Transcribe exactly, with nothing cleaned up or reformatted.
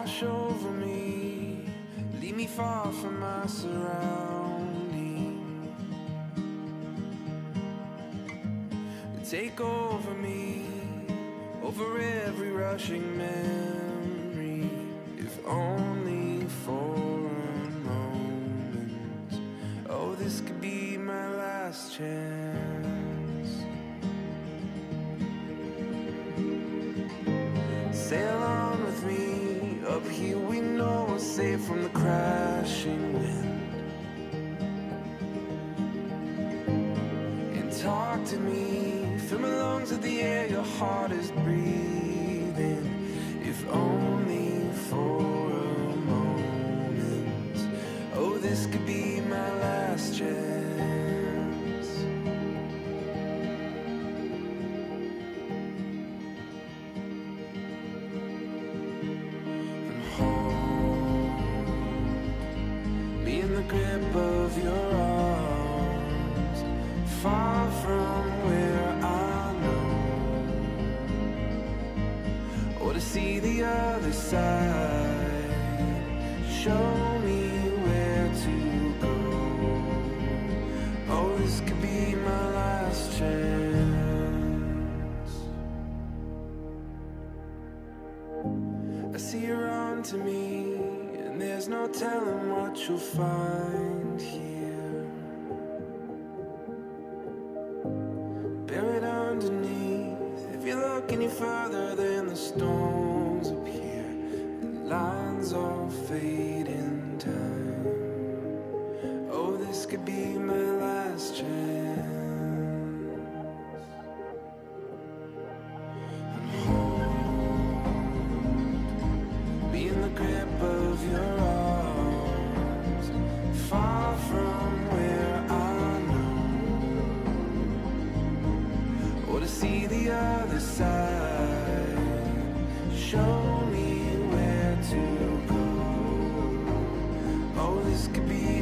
wash over me, leave me far from my surroundings. Take over me, over every rushing memory, if only for a moment. Oh, this could be my last chance. Sail on with me, up here we know we're safe from the crashing wind. And talk to me, fill my lungs with the air your heart is breathing, if only for a moment. Oh, this could be my last chance. And hold me in the grip of your arms, far from where I know, or to see the other side. Show me where to go. Oh, this could be my last chance. I see you're on to me, and there's no telling what you'll find here. Buried underneath, if you look any further then the storms appear, and lines all fade in time. Oh, this could be my last chance. And hold me in the grip of your arms, far from where I know, or to see the other side. Show me where to go. Oh, this could be